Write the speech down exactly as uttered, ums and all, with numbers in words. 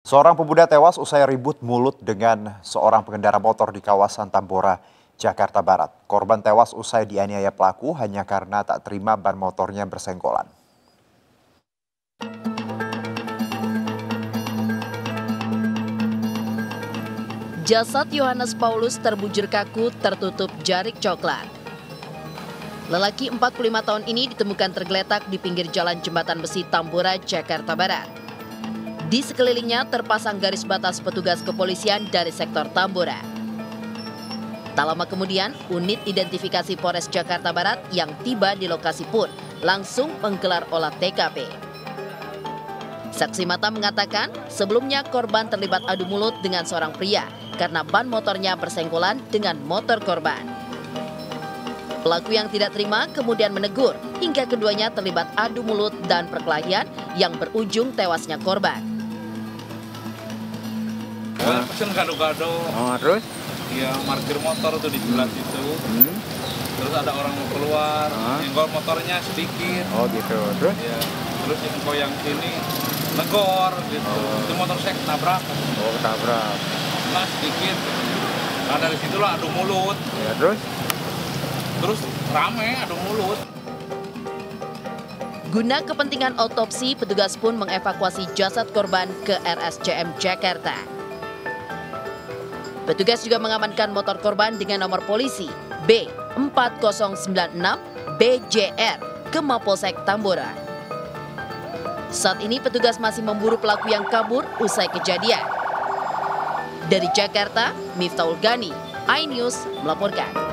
Seorang pemuda tewas usai ribut mulut dengan seorang pengendara motor di kawasan Tambora, Jakarta Barat. Korban tewas usai dianiaya pelaku hanya karena tak terima ban motornya bersenggolan. Jasad Yohanes Paulus terbujur kaku tertutup jarik coklat. Lelaki empat puluh lima tahun ini ditemukan tergeletak di pinggir jalan jembatan besi Tambora, Jakarta Barat. Di sekelilingnya terpasang garis batas petugas kepolisian dari sektor Tambora. Tak lama kemudian, unit identifikasi Polres Jakarta Barat yang tiba di lokasi pun langsung menggelar olah T K P. Saksi mata mengatakan sebelumnya korban terlibat adu mulut dengan seorang pria karena ban motornya bersenggolan dengan motor korban. Pelaku yang tidak terima kemudian menegur hingga keduanya terlibat adu mulut dan perkelahian yang berujung tewasnya korban. Nah, pesen gado-gado. Oh, terus? Ya, parkir motor tuh di sebelah situ. Hmm. Terus ada orang mau keluar, ah. Nyenggol motornya sedikit. Oh gitu, terus? Ya, terus yang yang sini negor gitu. Oh. Itu motor saya ketabrak. Oh, ketabrak. Nah, sedikit. Nah, dari situlah adu mulut. Ya, terus? Terus rame adu mulut. Guna kepentingan otopsi, petugas pun mengevakuasi jasad korban ke R S C M Jakarta. Petugas juga mengamankan motor korban dengan nomor polisi B empat nol sembilan enam B J R ke Mapolsek Tambora. Saat ini petugas masih memburu pelaku yang kabur usai kejadian. Dari Jakarta, Miftahul Gani, iNews melaporkan.